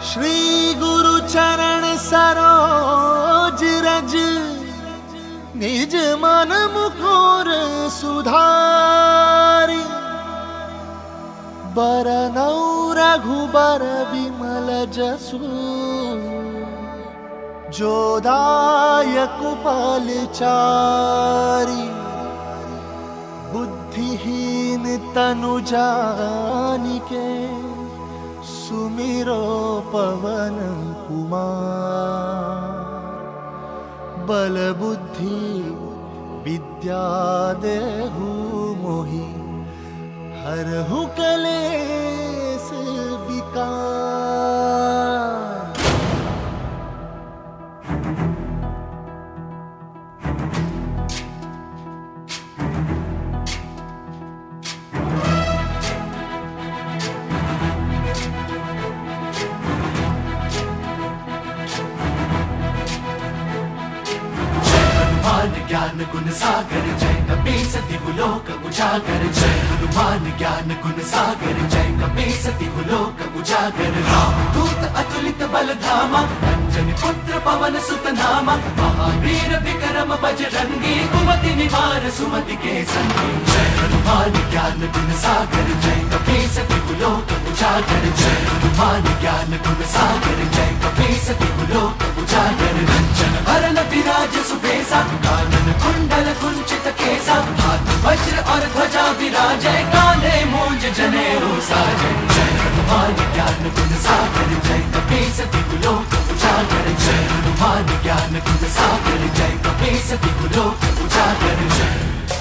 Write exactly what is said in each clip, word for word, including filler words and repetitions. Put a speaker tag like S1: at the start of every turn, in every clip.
S1: श्री गुरु चरण सरोज रज, निज मन मुकुर सुधारी। बरनौ रघुबर विमल जसु, जो दायक फलचारी। बुद्धिहीन तनु जानिके, सुमिरो पवन कुमार। बल बुद्धि विद्या देहु मोहि, हरहु कलेस विकार।
S2: ज्ञान गुण सागर जय कपीस तिहु लोक उजागर। जय हनुमान ज्ञान गुण सागर जय कपीस तिहु लोक उजागर। राम दूत अतुलित बल धामा, अंजनी पुत्र पवन सुत नामा। महावीर विक्रम बजरंगी, कुमति निवार सुमति के संगी। जय हनुमान ज्ञान गुण सागर जय कपीस तिहु लोक उजागर। जय हनुमान ज्ञान गुण सागर जय कपीस तिहु लोक उजागर। रंजन भरन विराज सुबेसा, कानन कुंडल कुंचित केसा। हाथ वज्र और ध्वजा विराजै, कांधे मूंज जनेऊ साजै। जय हनुमान ज्ञान गुण सागर जय कपीस तिहु लोक उजागर। जय हनुमान ज्ञान गुण सागर जय कपीस तिहु लोक उजागर। जय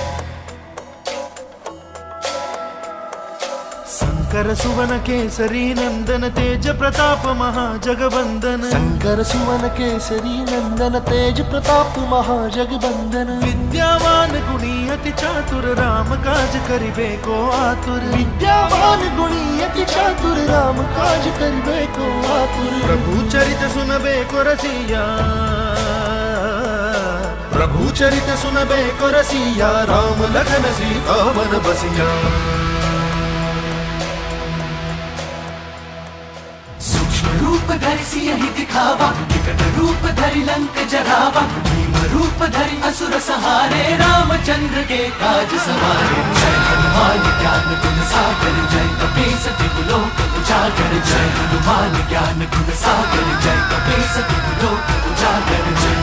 S1: शंकर सुवन केसरी नंदन, तेज प्रताप महाजगवंदन। शंकर सुवन केसरी नंदन, तेज प्रताप महाजगवंदन। विद्यावान गुणी अति चातुर, राम काज करिबे को आतुर। विद्यावान गुणी अति चातुर, राम काज करिबे को आतुर। प्रभु चरित सुनबे को रसिया, प्रभु चरित सुनबे को रसिया। राम लखन सीता मन बसिया।
S2: रूप धरि सियहि दिखावा, विकट रूप धरि लंक जरावा। भीम रूप धरि असुर सहारे, रामचंद्र के काज सवारे। जय हनुमान ज्ञान गुण सागर जय कपीस तिहु लोक उजागर। जय हनुमान ज्ञान गुण सागर जय कपीस तिहु लोक उजागर। जय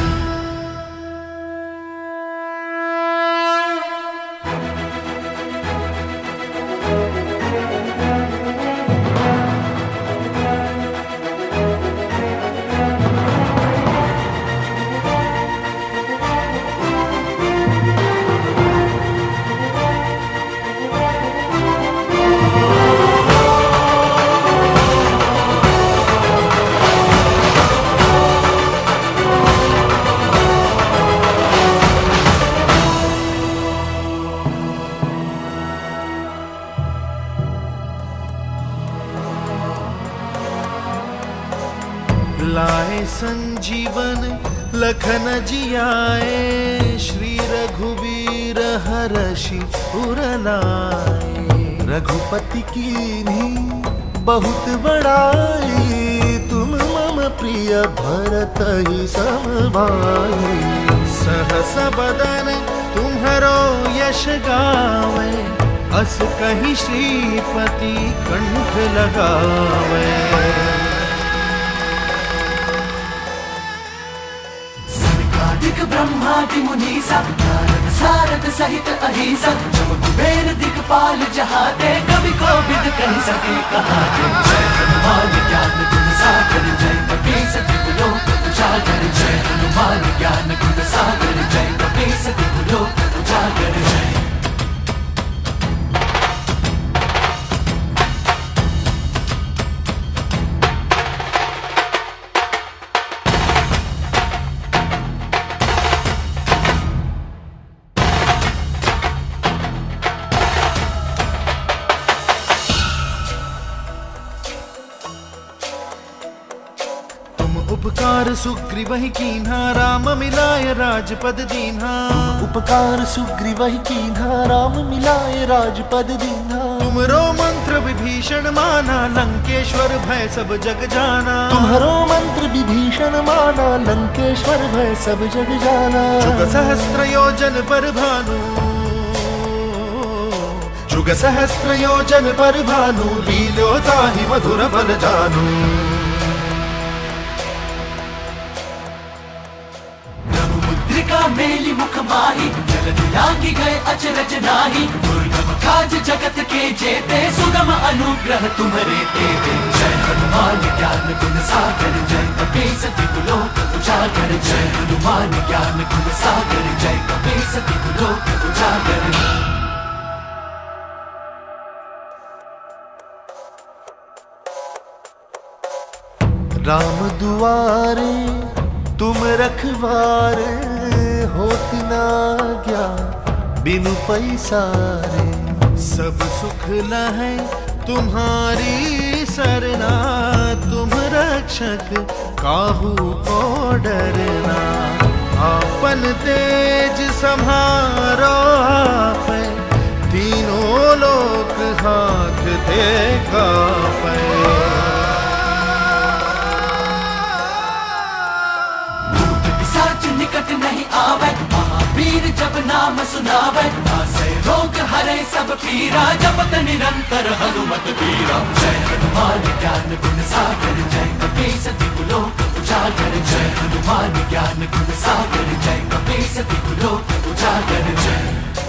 S1: लाए संजीवन लखन जियाए, श्री रघुवीर हरषि उर लाए। रघुपति कीन्ही बहुत बड़ाई, तुम मम प्रिय भरत ही सम भाई। सहस बदन तुम्हरो यश गावे, अस कहीं श्रीपति कंठ लगावे।
S2: दिक ब्रह्मादि मुनीसा, नारद सारद सहित अहिसा। जब कुबेर दिक्पाल जहाते, कवि कोविद कहि सके कहाते। जय हनुमान ज्ञान गुण सागर जय कपीस तिहु लोक उजागर। जय हनुमान ज्ञान गुण सागर जय कपीस तिहु लोक उजागर। जय
S1: उपकार सुग्रीवहि कीन्हा, राम मिलाय राजपद दीन्हा। उपकार सुग्रीवहि कीन्हा, राम मिलाय राजपद दीन्हा। तुमरो मंत्र विभीषण माना, लंकेश्वर भय सब जग जाना।
S3: तुम्हारो मंत्र विभीषण माना, लंकेश्वर भय सब जग जाना।
S1: जुग सहस्त्र योजन पर भानु, जुग सहस्त्र योजन पर भानु, लीलो ताहि मधुर बल जानु।
S2: प्रभु मुद्रिका मेली मुख माही, जल दिलांगी गए अचरज नाही। दुर्गम काज जगत के जेते, सुगम अनुग्रह तुम्हारे तेते। जय हनुमान ज्ञान गुण सागर, जय कपीस तिहु लोक उजागर। जय हनुमान ज्ञान गुण सागर, जय कपीस तिहु लोक उजागर।
S3: राम दुआरे तुम रखवारे, होत न आज्ञा बिनु पैसारे।
S1: सब सुख लहै तुम्हारी सरना, तुम रक्षक काहू को डरना। आपन तेज सम्हारो आपै, तीनों लोक हाथ दे कापै।
S2: निकट नहीं आवे, महावीर जब नाम सुनावे। नासै रोग हरै सब पीरा, जपत निरंतर हनुमत बीरा। जय हनुमान ज्ञान गुण सागर, जय कपीस तिहु लोक उजागर। जय हनुमान ज्ञान गुण सागर, जय कपीस तिहु लोक उजागर। जय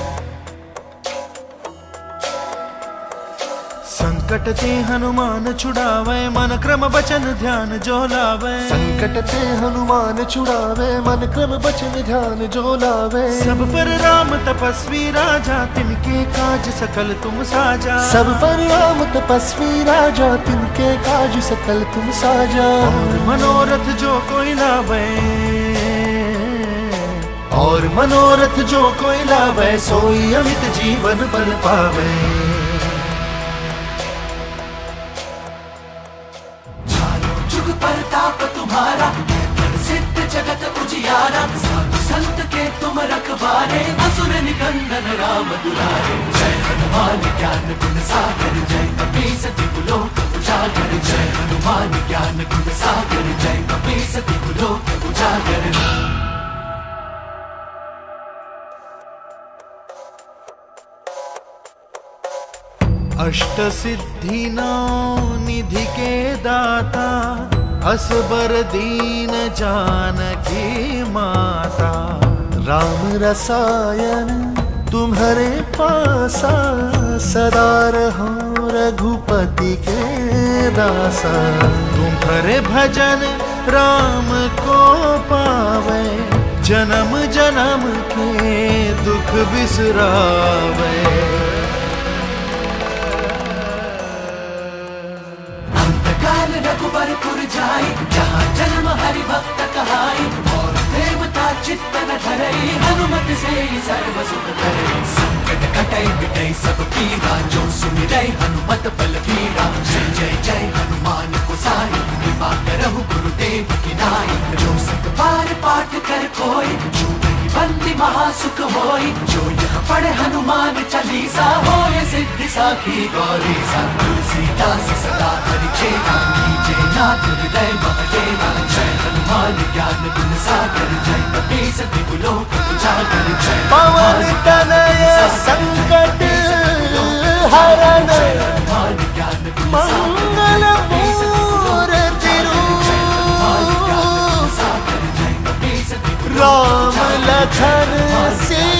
S1: संकट ते हनुमान छुड़ावे, मन क्रम बचन ध्यान जो लावे।
S3: संकट ते हनुमान छुड़ावे, मन क्रम बचन ध्यान जो लावे।
S1: सब पर राम तपस्वी राजा, तिनके काज सकल तुम साजा।
S3: सब पर राम तपस्वी राजा, तिनके काज सकल तुम साजा।
S1: और मनोरथ जो कोई लावे,
S3: और मनोरथ जो कोई लावे, सोई अमित जीवन बल पावे।
S2: प्रताप तुम्हारा, सिद्ध जगत उजियारा। साधु संत के तुम रखवारे, असुर निकंदन राम दुलारे। जय हनुमान ज्ञान गुण सागर, जय कपीस तिहु लोक उजागर। जय हनुमान ज्ञान गुण सागर, जय कपीस तिहु लोक उजागर।
S1: अष्ट सिद्धि नौ निधि के दाता, असबर दीन जानकी माता।
S3: राम रसायन तुम्हारे पासा, सदा रहो रघुपति के दासा।
S1: तुम्हारे भजन राम को पावे, जन्म जन्म के दुख बिसरावे।
S2: रघुबरपुर जाई, जहाँ जन्म हरि भक्त कहाई। और देवता चित्त न धरई, हनुमत से सर्व सुख करई। संकट कटै मिटै सब पीरा, जो सुमिरै हनुमत बल बीरा। जय जय जय हनुमान गोसाई, कृपा करहु गुरुदेव की नाई। जो सत बार पाठ कर कोई, जो नहीं बंदी महासुख होई। जो यह पढ़े हनुमान चालीसा, होय सिद्धि साखी गौरीसा। तुलसीदास सदा हरि चेरा, कीजे नाथ हृदय महडेरा। जय हनुमान ज्ञान गुण सागर, जय कपीस तिहु लोक उजागर। जय
S3: पवन तनय संकट हरण, मंगल मूर्ति रूप। राम लखन सी